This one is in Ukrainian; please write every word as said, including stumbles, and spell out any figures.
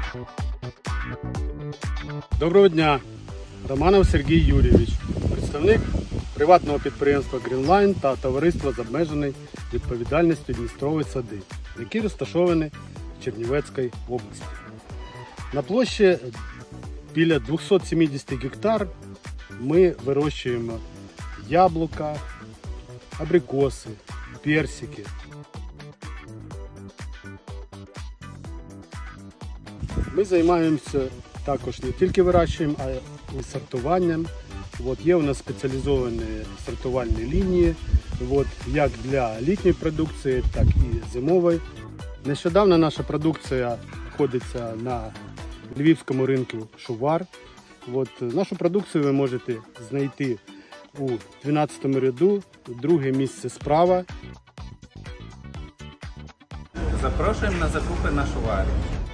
Доброго дня! Романов Сергій Юрійович, представник приватного підприємства Greenline та товариства з обмеженою відповідальністю Дністрові сади, які розташовані в Чернівецькій області. На площі біля двохсот сімдесят гектар ми вирощуємо яблука, абрикоси, персики. Ми займаємося також не тільки вирощуванням, а й сортуванням. От, є у нас спеціалізовані сортувальні лінії, от, як для літньої продукції, так і зимової. Нещодавно наша продукція знаходиться на львівському ринку Шувар. От, нашу продукцію ви можете знайти у дванадцятому ряду, друге місце справа. Запрошуємо на закупи на Шуварі.